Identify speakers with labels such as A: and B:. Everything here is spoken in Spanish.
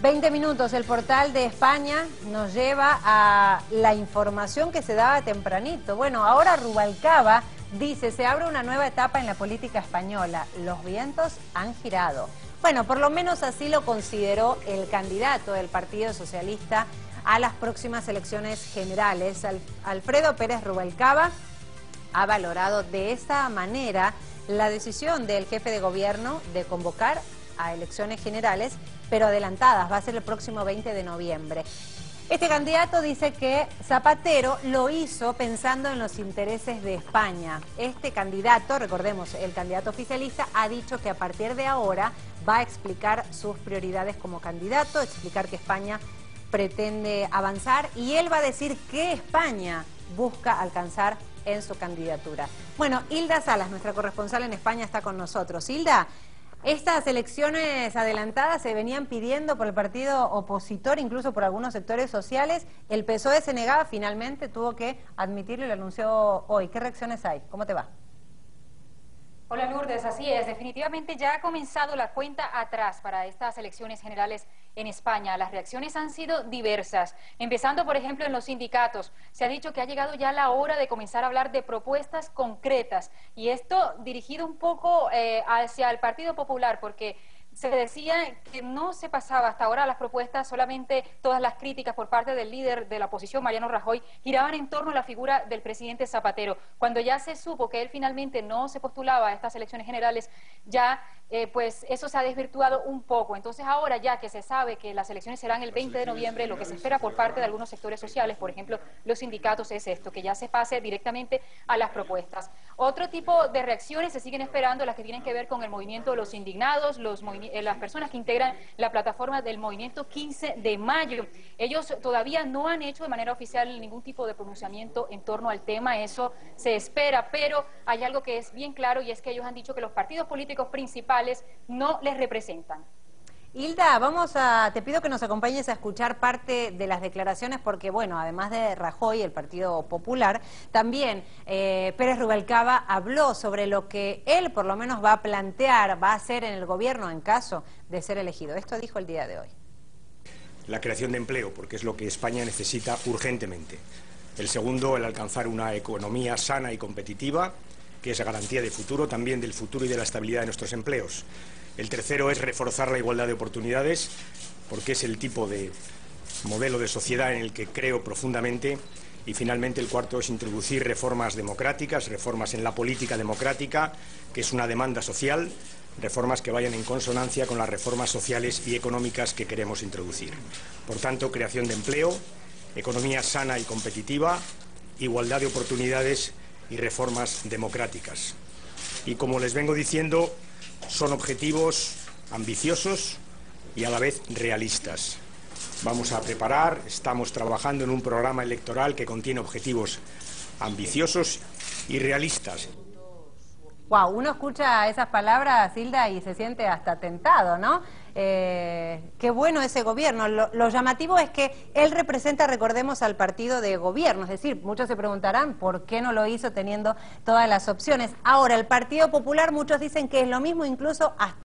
A: 20 minutos, el portal de España nos lleva a la información que se daba tempranito. Bueno, ahora Rubalcaba dice, se abre una nueva etapa en la política española. Los vientos han girado. Bueno, por lo menos así lo consideró el candidato del Partido Socialista a las próximas elecciones generales. Alfredo Pérez Rubalcaba ha valorado de esta manera la decisión del jefe de gobierno de convocar a elecciones generales, pero adelantadas, va a ser el próximo 20 de noviembre. Este candidato dice que Zapatero lo hizo pensando en los intereses de España. Este candidato, recordemos, el candidato oficialista, ha dicho que a partir de ahora va a explicar sus prioridades como candidato, explicar que España pretende avanzar y él va a decir qué España busca alcanzar en su candidatura. Bueno, Hilda Salas, nuestra corresponsal en España, está con nosotros. Hilda, estas elecciones adelantadas se venían pidiendo por el partido opositor, incluso por algunos sectores sociales. El PSOE se negaba, finalmente tuvo que admitirlo y lo anunció hoy. ¿Qué reacciones hay? ¿Cómo te va?
B: Hola Lourdes, así es, definitivamente ya ha comenzado la cuenta atrás para estas elecciones generales en España. Las reacciones han sido diversas, empezando por ejemplo en los sindicatos. Se ha dicho que ha llegado ya la hora de comenzar a hablar de propuestas concretas y esto dirigido un poco hacia el Partido Popular, porque se decía que no se pasaba hasta ahora las propuestas, solamente todas las críticas por parte del líder de la oposición, Mariano Rajoy, giraban en torno a la figura del presidente Zapatero. Cuando ya se supo que él finalmente no se postulaba a estas elecciones generales, ya pues eso se ha desvirtuado un poco. Entonces ahora ya que se sabe que las elecciones serán el 20 de noviembre, lo que se espera por parte de algunos sectores sociales, por ejemplo los sindicatos, es esto, que ya se pase directamente a las propuestas. Otro tipo de reacciones se siguen esperando, las que tienen que ver con el movimiento de los indignados, las personas que integran la plataforma del movimiento 15 de mayo. Ellos todavía no han hecho de manera oficial ningún tipo de pronunciamiento en torno al tema, eso se espera, pero hay algo que es bien claro y es que ellos han dicho que los partidos políticos principales no les representan.
A: Hilda, te pido que nos acompañes a escuchar parte de las declaraciones porque, bueno, además de Rajoy, el Partido Popular, también Pérez Rubalcaba habló sobre lo que él por lo menos va a plantear, va a hacer en el gobierno en caso de ser elegido. Esto dijo el día de hoy.
C: La creación de empleo, porque es lo que España necesita urgentemente. El segundo, el alcanzar una economía sana y competitiva, que es garantía de futuro, también del futuro y de la estabilidad de nuestros empleos. El tercero es reforzar la igualdad de oportunidades, porque es el tipo de modelo de sociedad en el que creo profundamente. Y finalmente el cuarto es introducir reformas democráticas, reformas en la política democrática, que es una demanda social, reformas que vayan en consonancia con las reformas sociales y económicas que queremos introducir. Por tanto, creación de empleo, economía sana y competitiva, igualdad de oportunidades y reformas democráticas. Y como les vengo diciendo, son objetivos ambiciosos y a la vez realistas. Vamos a preparar, estamos trabajando en un programa electoral que contiene objetivos ambiciosos y realistas.
A: Wow, uno escucha esas palabras, Hilda, y se siente hasta tentado, ¿no? Qué bueno ese gobierno. Lo llamativo es que él representa, recordemos, al partido de gobierno. Es decir, muchos se preguntarán por qué no lo hizo teniendo todas las opciones. Ahora, el Partido Popular, muchos dicen que es lo mismo, incluso hasta